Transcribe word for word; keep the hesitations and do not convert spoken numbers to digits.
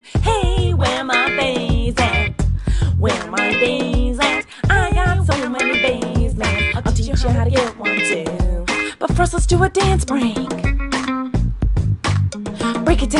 Hey, where my bass at? Where my bass at? I got so many bass, man. I'll teach you how to get one too. But first, let's do a dance break. Break it down.